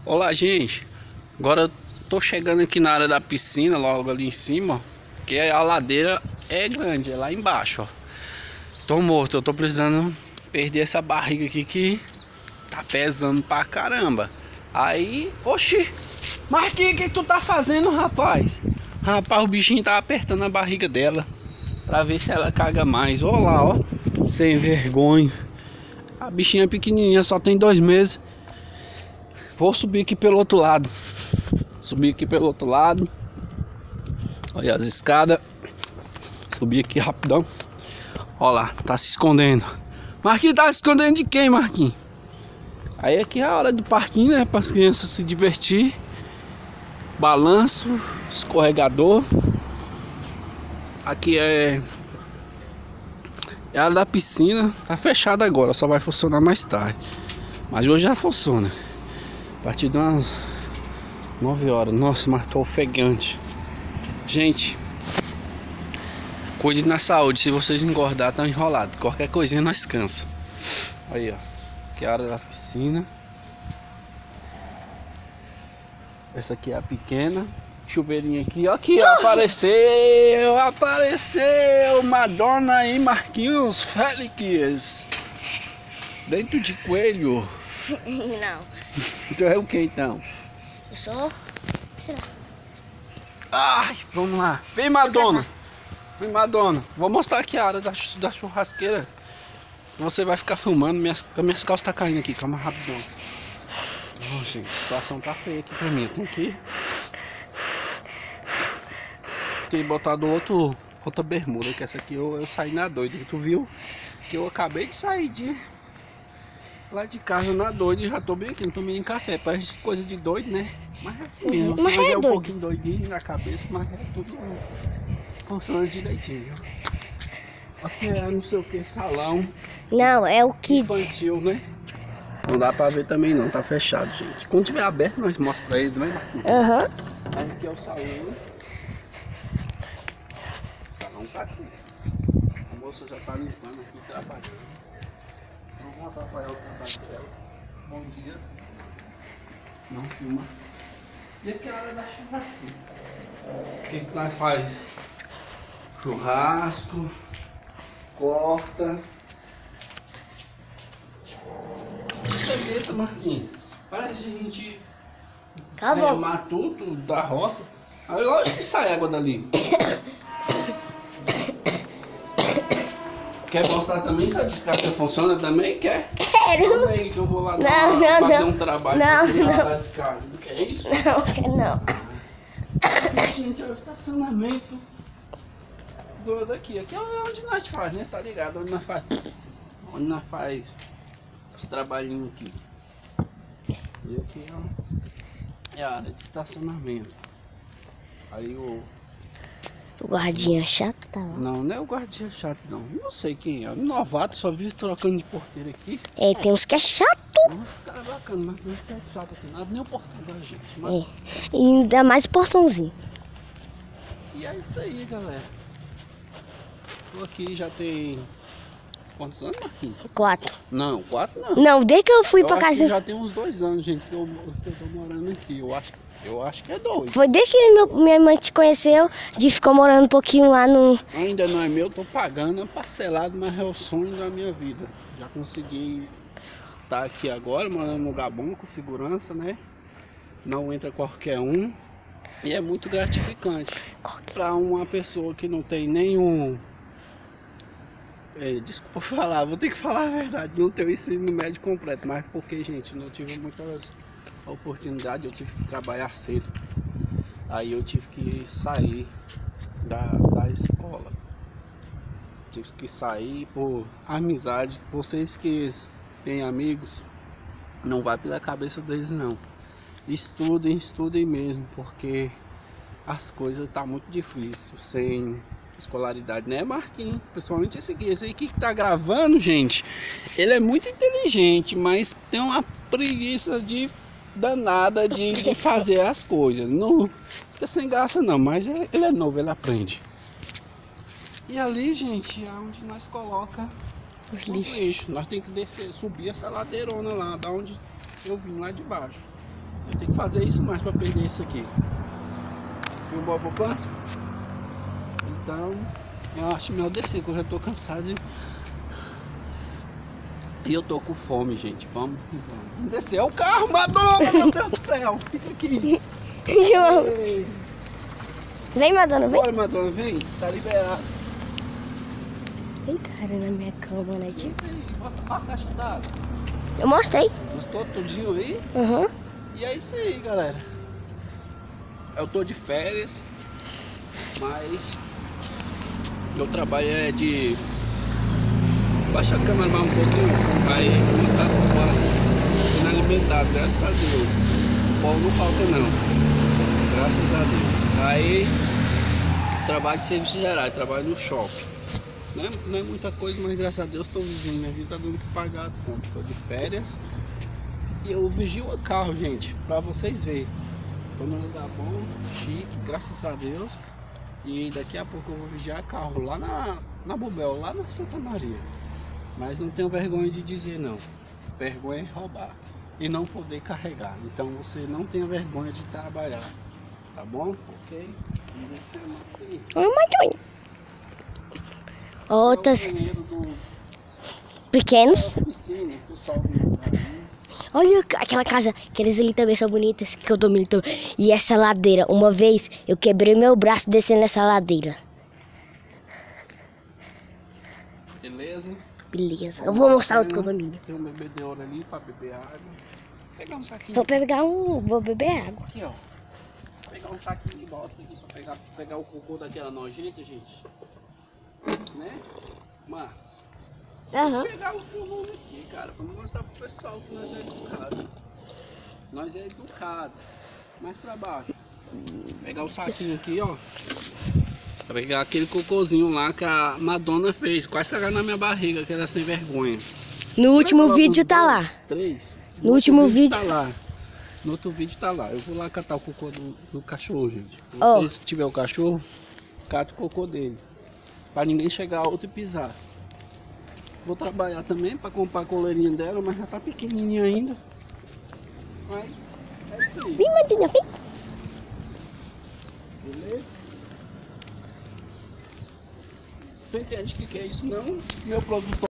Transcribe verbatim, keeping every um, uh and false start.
Olá, gente. Agora eu tô chegando aqui na área da piscina, logo ali em cima, ó, que a ladeira é grande, é lá embaixo, ó. Tô morto, eu tô precisando perder essa barriga aqui que tá pesando pra caramba. Aí, oxi, Marquinhos, o que tu tá fazendo, rapaz? Rapaz, o bichinho tá apertando a barriga dela pra ver se ela caga mais. Olha lá, ó, sem vergonha. A bichinha pequenininha, só tem dois meses. Vou subir aqui pelo outro lado. Subir aqui pelo outro lado. Olha as escadas. Subir aqui rapidão. Olha lá, tá se escondendo. Marquinhos, tá se escondendo de quem, Marquinhos? Aí aqui é a hora do parquinho, né? Para as crianças se divertir. Balanço, escorregador. Aqui é... é a área da piscina. Tá fechada agora, só vai funcionar mais tarde. Mas hoje já funciona. A partir de umas nove horas. Nossa, mas tô ofegante. Gente, cuide na saúde. Se vocês engordar, tá enrolado. Qualquer coisinha nós cansa. Aí, ó. Aqui é a área da piscina. Essa aqui é a pequena. Chuveirinho aqui. Aqui, ó, apareceu. Apareceu Madonna e Marquinhos Félix. Dentro de coelho. Não. Então é o que então? Eu sou... Será? Ai, vamos lá. Vem, Madonna. Vem, Madonna. Vou mostrar aqui a área da, da churrasqueira. Você vai ficar filmando. Minhas, minhas calças tá caindo aqui. Calma, rapidão. Oh, gente, a situação tá feia aqui pra mim. Tem que... Tem que botar do outro... Outra bermuda. Que essa aqui eu, eu saí na doida. Tu viu? Que eu acabei de sair de... Lá de casa na doida, já tô bem aqui, não tô tomando café, parece coisa de doido, né? Mas é assim mesmo, mas mas é é um doido. pouquinho doidinho na cabeça, mas é tudo funciona direitinho. Aqui é não sei o que, salão Não, é o Kids. infantil, né? Não dá pra ver também não, tá fechado, gente. Quando tiver aberto, nós mostramos pra eles, né? Aham. Aí aqui é o salão. O salão tá aqui. A moça já tá limpando aqui, trabalhando. Não vou atrapalhar o trabalho dela. Bom dia. Não filma. E aqui é a hora da churrasqueira. O que que nós faz? Churrasco. Corta. Que é besta, Marquinhos? Parece a gente Acabou. remar tudo da roça. Aí lógico que sai água dali. Quer mostrar também se a descarga funciona também? Quer? Quero. Também que eu vou lá Não, dar, não, fazer não. um trabalho Não, pra tirar não. da descarga. Não quer isso? Não, não. Gente, é o estacionamento do daqui. Aqui é onde nós faz, né? Tá ligado? Onde nós faz. Onde nós faz os trabalhinhos aqui. E aqui ó, é a área de estacionamento. Aí o... O guardinha chato tá lá. Não, não é o guardinha chato não. Não sei quem é. Novato, só vi trocando de porteiro aqui. É, tem uns que é chato. Nossa, cara bacana, mas não é chato aqui nada, nem o portão da gente. Mas... É. E ainda mais o portãozinho. E é isso aí, galera. Tô aqui já tem... Quantos anos, Marquinhos? Quatro. Não, quatro não. Não, desde que eu fui eu pra acho casa... que já tem uns dois anos, gente, que eu, que eu tô morando aqui. Eu acho, eu acho que é dois. Foi desde que meu, minha mãe te conheceu, de ficar morando um pouquinho lá no... Ainda não é meu, tô pagando, é parcelado, mas é o sonho da minha vida. Já consegui estar aqui agora, morando num lugar bom, com segurança, né? Não entra qualquer um. E é muito gratificante para uma pessoa que não tem nenhum... É, desculpa falar, vou ter que falar a verdade. Não tenho ensino médio completo, mas porque, gente, não tive muitas oportunidades, eu tive que trabalhar cedo. Aí eu tive que sair da, da escola. Tive que sair por amizade. Vocês que têm amigos, não vai pela cabeça deles não. Estudem, estudem mesmo, porque as coisas tá muito difícil sem escolaridade, né, Marquinhos? Principalmente esse aqui. Esse aqui que tá gravando, gente, ele é muito inteligente, mas tem uma preguiça de danada de, de fazer as coisas. Não fica sem graça não, mas ele é novo, ele aprende. E ali, gente, é onde nós coloca os lixos. Nós temos que descer, subir essa ladeirona lá, da onde eu vim, lá de baixo. Eu tenho que fazer isso mais pra perder isso aqui. Filmou a poupança? Então, eu acho melhor descer, que eu já tô cansado de... E eu tô com fome, gente. Vamos, vamos descer. É o carro, Madonna, meu Deus do céu. Fica aqui. Ei. Vem, Madonna, vem. Bora, Madonna, vem. Tá liberado. Tem cara na minha cama, né, tio? Isso aí, bota a caixa d'água. Eu mostrei. Gostou tudinho aí? Aham. Uhum. E é isso aí, galera. Eu tô de férias, mas meu trabalho é de baixar a câmera mais um pouquinho, vai mostrar a poupança, sendo alimentado, graças a Deus. O pão não falta não, graças a Deus. Aí, trabalho de serviços gerais, trabalho no shopping. Não é, não é muita coisa, mas graças a Deus estou vivendo, minha vida tá dando que pagar as contas. Estou de férias e eu vigio o carro, gente, pra vocês verem. Tô num lugar bom, chique, graças a Deus. E daqui a pouco eu vou vigiar carro lá na, na Bubel, lá na Santa Maria. Mas não tenho vergonha de dizer não. Vergonha é roubar e não poder carregar. Então você não tenha vergonha de trabalhar, tá bom? Ok? Oi, mãe. Outras pequenos. Piscina, pessoal. Olha aquela casa, aqueles ali também são bonitas, que eu tô bonito. E essa ladeira, uma vez eu quebrei meu braço descendo essa ladeira. Beleza? Beleza, eu vou mostrar outro condomínio. Tem um bebedouro ali pra beber água. Vou pegar um saquinho. Vou pegar um, vou beber água. Aqui, ó. Vou pegar um saquinho de bosta aqui pra pegar, pegar o cocô daquela nojenta, gente. Né? Marcos. Aham. Vou pegar o volume aqui, cara, pra mostrar pro pessoal que nós é educado. Nós é educado. Mais pra baixo. Vou pegar o saquinho aqui, ó. Pra pegar aquele cocôzinho lá que a Madonna fez. Quase cagaram na minha barriga, que era sem vergonha. No último vídeo tá lá. Três. No último vídeo tá lá. No outro vídeo tá lá. Eu vou lá catar o cocô do, do cachorro, gente. Oh. Se tiver o cachorro, cata o cocô dele. Pra ninguém chegar outro e pisar. Vou trabalhar também pra comprar a coleirinha dela, mas já tá pequenininha ainda. Mas é isso aí. Vem, Madinha, vem. Beleza? Você entende o que, que é isso não? Meu produtor.